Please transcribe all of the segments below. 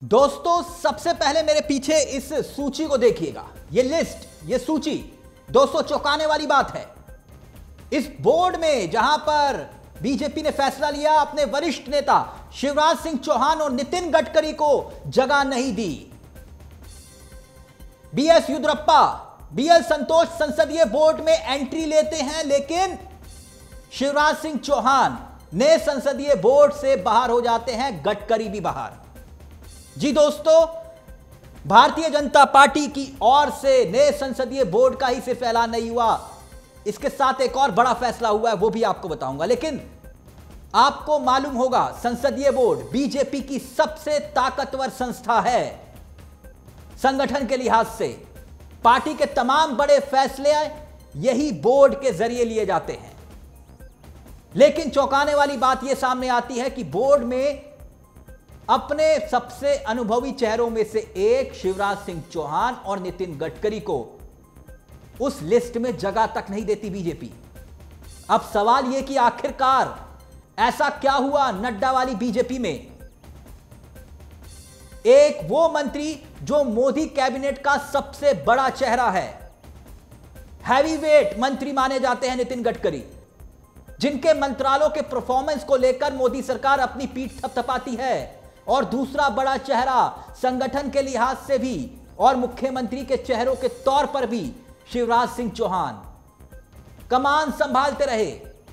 दोस्तों सबसे पहले मेरे पीछे इस सूची को देखिएगा। ये लिस्ट, ये सूची दोस्तों चौंकाने वाली बात है। इस बोर्ड में जहां पर बीजेपी ने फैसला लिया अपने वरिष्ठ नेता शिवराज सिंह चौहान और नितिन गडकरी को जगह नहीं दी। बीएस येदियुरप्पा, बीएल संतोष संसदीय बोर्ड में एंट्री लेते हैं, लेकिन शिवराज सिंह चौहान नए संसदीय बोर्ड से बाहर हो जाते हैं, गडकरी भी बाहर। जी दोस्तों, भारतीय जनता पार्टी की ओर से नए संसदीय बोर्ड का ही सिर्फ ऐलान नहीं हुआ, इसके साथ एक और बड़ा फैसला हुआ है, वो भी आपको बताऊंगा। लेकिन आपको मालूम होगा संसदीय बोर्ड बीजेपी की सबसे ताकतवर संस्था है। संगठन के लिहाज से पार्टी के तमाम बड़े फैसले यही बोर्ड के जरिए लिए जाते हैं। लेकिन चौंकाने वाली बात यह सामने आती है कि बोर्ड में अपने सबसे अनुभवी चेहरों में से एक शिवराज सिंह चौहान और नितिन गडकरी को उस लिस्ट में जगह तक नहीं देती बीजेपी। अब सवाल यह कि आखिरकार ऐसा क्या हुआ नड्डा वाली बीजेपी में। एक वो मंत्री जो मोदी कैबिनेट का सबसे बड़ा चेहरा है, हैवीवेट मंत्री माने जाते हैं नितिन गडकरी, जिनके मंत्रालयों के परफॉर्मेंस को लेकर मोदी सरकार अपनी पीठ थपथपाती है, और दूसरा बड़ा चेहरा संगठन के लिहाज से भी और मुख्यमंत्री के चेहरों के तौर पर भी शिवराज सिंह चौहान कमान संभालते रहे,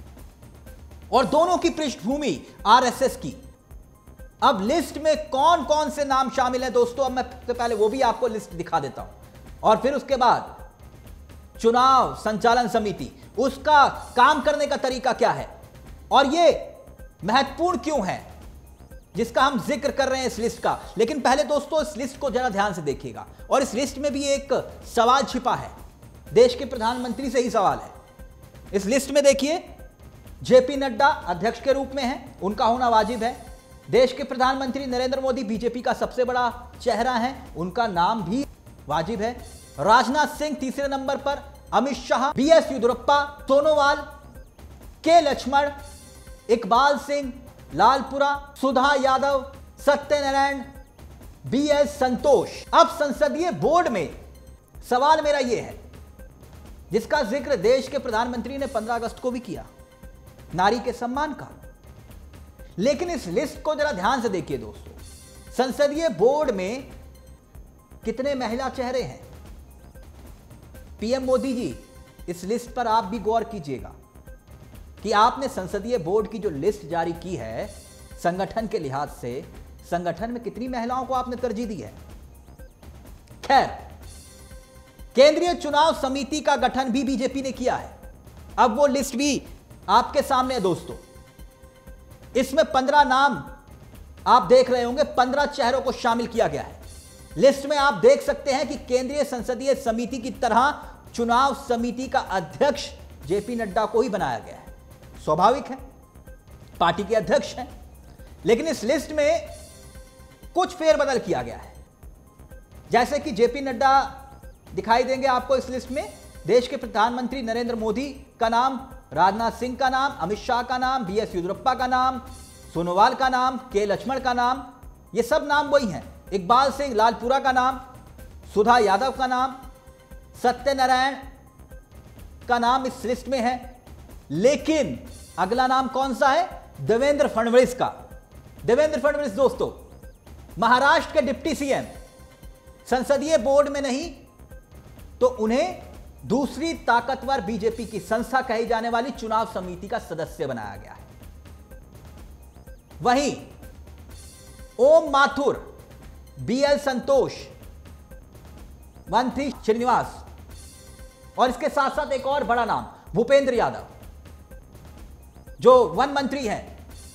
और दोनों की पृष्ठभूमि आरएसएस की। अब लिस्ट में कौन कौन से नाम शामिल हैं दोस्तों, अब मैं सबसे पहले वो भी आपको लिस्ट दिखा देता हूं, और फिर उसके बाद चुनाव संचालन समिति, उसका काम करने का तरीका क्या है और ये महत्वपूर्ण क्यों है जिसका हम जिक्र कर रहे हैं इस लिस्ट का। लेकिन पहले दोस्तों इस लिस्ट को जरा ध्यान से देखिएगा, और इस लिस्ट में भी एक सवाल छिपा है, देश के प्रधानमंत्री से ही सवाल है। इस लिस्ट में देखिए, जेपी नड्डा अध्यक्ष के रूप में हैं, उनका होना वाजिब है। देश के प्रधानमंत्री नरेंद्र मोदी बीजेपी का सबसे बड़ा चेहरा है, उनका नाम भी वाजिब है। राजनाथ सिंह तीसरे नंबर पर, Amit Shah, BS Yediyurappa, Sonowal, K Laxman, Iqbal Singh, Lalpura, Sudha Yadav, Satyanarayan, BS Santosh. अब संसदीय बोर्ड में सवाल मेरा यह है, जिसका जिक्र देश के प्रधानमंत्री ने 15 अगस्त को भी किया, नारी के सम्मान का। लेकिन इस लिस्ट को जरा ध्यान से देखिए दोस्तों, संसदीय बोर्ड में कितने महिला चेहरे हैं। पीएम मोदी जी, इस लिस्ट पर आप भी गौर कीजिएगा कि आपने संसदीय बोर्ड की जो लिस्ट जारी की है संगठन के लिहाज से, संगठन में कितनी महिलाओं को आपने तरजीह दी है। खैर, केंद्रीय चुनाव समिति का गठन भी बीजेपी ने किया है, अब वो लिस्ट भी आपके सामने है दोस्तों। इसमें 15 नाम आप देख रहे होंगे, 15 चेहरों को शामिल किया गया है। लिस्ट में आप देख सकते हैं कि केंद्रीय संसदीय समिति की तरह चुनाव समिति का अध्यक्ष जेपी नड्डा को ही बनाया गया है। स्वाभाविक है, पार्टी के अध्यक्ष हैं। लेकिन इस लिस्ट में कुछ फेरबदल किया गया है, जैसे कि जेपी नड्डा दिखाई देंगे आपको इस लिस्ट में, देश के प्रधानमंत्री नरेंद्र मोदी का नाम, राजनाथ सिंह का नाम, अमित शाह का नाम, बीएस येदियुरप्पा का नाम, सोनोवाल का नाम, के लक्ष्मण का नाम, ये सब नाम वही हैं। इकबाल सिंह, लालपुरा का नाम, सुधा यादव का नाम, सत्यनारायण का नाम इस लिस्ट में है। लेकिन अगला नाम कौन सा है? देवेंद्र फडणवीस का। देवेंद्र फडणवीस दोस्तों महाराष्ट्र के डिप्टी सीएम, संसदीय बोर्ड में नहीं तो उन्हें दूसरी ताकतवर बीजेपी की संस्था कही जाने वाली चुनाव समिति का सदस्य बनाया गया है। वहीं ओम माथुर, बीएल संतोष, मंत्री श्रीनिवास, और इसके साथ साथ एक और बड़ा नाम भूपेंद्र यादव जो वन मंत्री हैं,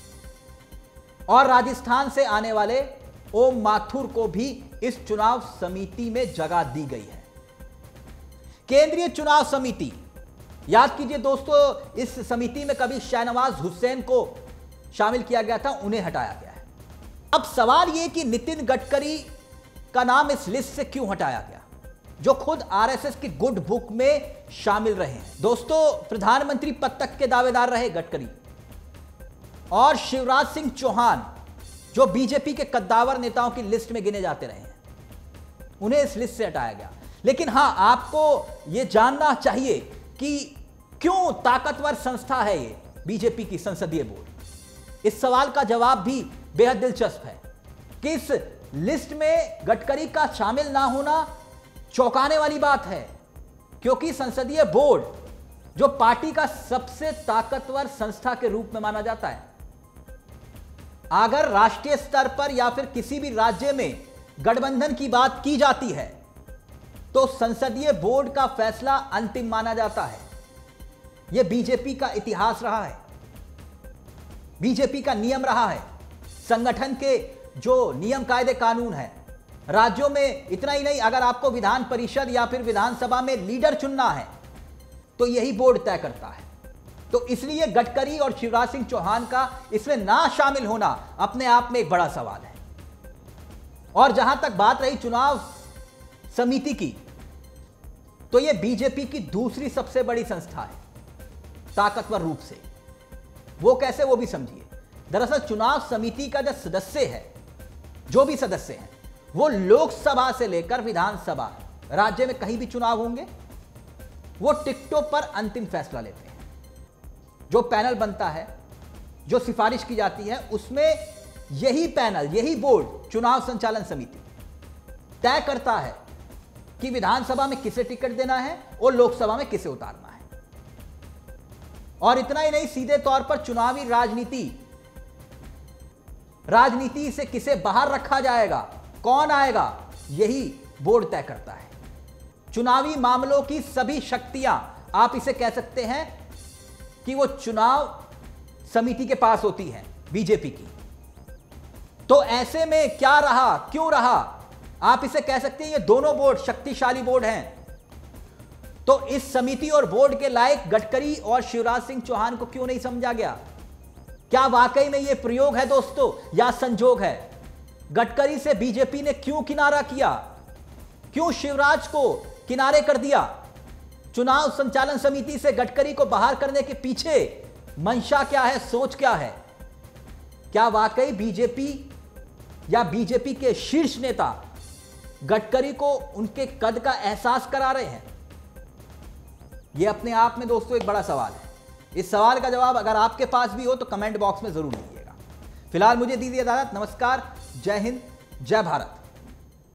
और राजस्थान से आने वाले ओम माथुर को भी इस चुनाव समिति में जगह दी गई है। केंद्रीय चुनाव समिति, याद कीजिए दोस्तों, इस समिति में कभी शाहनवाज हुसैन को शामिल किया गया था, उन्हें हटाया गया है। अब सवाल यह कि नितिन गडकरी का नाम इस लिस्ट से क्यों हटाया गया, जो खुद आरएसएस की गुड बुक में शामिल रहे हैं। दोस्तों प्रधानमंत्री पद तक के दावेदार रहे गडकरी, और शिवराज सिंह चौहान जो बीजेपी के कद्दावर नेताओं की लिस्ट में गिने जाते रहे हैं, उन्हें इस लिस्ट से हटाया गया। लेकिन हां, आपको यह जानना चाहिए कि क्यों ताकतवर संस्था है ये बीजेपी की संसदीय बोर्ड। इस सवाल का जवाब भी बेहद दिलचस्प है कि इस लिस्ट में गडकरी का शामिल ना होना चौंकाने वाली बात है, क्योंकि संसदीय बोर्ड जो पार्टी का सबसे ताकतवर संस्था के रूप में माना जाता है, अगर राष्ट्रीय स्तर पर या फिर किसी भी राज्य में गठबंधन की बात की जाती है तो संसदीय बोर्ड का फैसला अंतिम माना जाता है। यह बीजेपी का इतिहास रहा है, बीजेपी का नियम रहा है। संगठन के जो नियम कायदे कानून है राज्यों में, इतना ही नहीं, अगर आपको विधान परिषद या फिर विधानसभा में लीडर चुनना है तो यही बोर्ड तय करता है। तो इसलिए गडकरी और शिवराज सिंह चौहान का इसमें ना शामिल होना अपने आप में एक बड़ा सवाल है। और जहां तक बात रही चुनाव समिति की, तो यह बीजेपी की दूसरी सबसे बड़ी संस्था है ताकतवर रूप से। वो कैसे, वो भी समझिए। दरअसल चुनाव समिति का जो सदस्य है, जो भी सदस्य हैं, वो लोकसभा से लेकर विधानसभा, राज्य में कहीं भी चुनाव होंगे, वो टिकटों पर अंतिम फैसला लेते हैं। जो पैनल बनता है, जो सिफारिश की जाती है, उसमें यही पैनल, यही बोर्ड, चुनाव संचालन समिति तय करता है कि विधानसभा में किसे टिकट देना है और लोकसभा में किसे उतारना है। और इतना ही नहीं, सीधे तौर पर चुनावी राजनीति से किसे बाहर रखा जाएगा, कौन आएगा, यही बोर्ड तय करता है। चुनावी मामलों की सभी शक्तियां, आप इसे कह सकते हैं कि वो चुनाव समिति के पास होती है बीजेपी की। तो ऐसे में क्या रहा, क्यों रहा, आप इसे कह सकते हैं ये दोनों बोर्ड शक्तिशाली बोर्ड हैं। तो इस समिति और बोर्ड के लायक गडकरी और शिवराज सिंह चौहान को क्यों नहीं समझा गया? क्या वाकई में यह प्रयोग है दोस्तों, या संजोग है? गडकरी से बीजेपी ने क्यों किनारा किया, क्यों शिवराज को किनारे कर दिया? चुनाव संचालन समिति से गडकरी को बाहर करने के पीछे मंशा क्या है, सोच क्या है? क्या वाकई बीजेपी या बीजेपी के शीर्ष नेता गडकरी को उनके कद का एहसास करा रहे हैं? यह अपने आप में दोस्तों एक बड़ा सवाल है। इस सवाल का जवाब अगर आपके पास भी हो तो कमेंट बॉक्स में जरूर दीजिएगा। फिलहाल मुझे दीजिए इजाजत। नमस्कार, जय हिंद, जय भारत।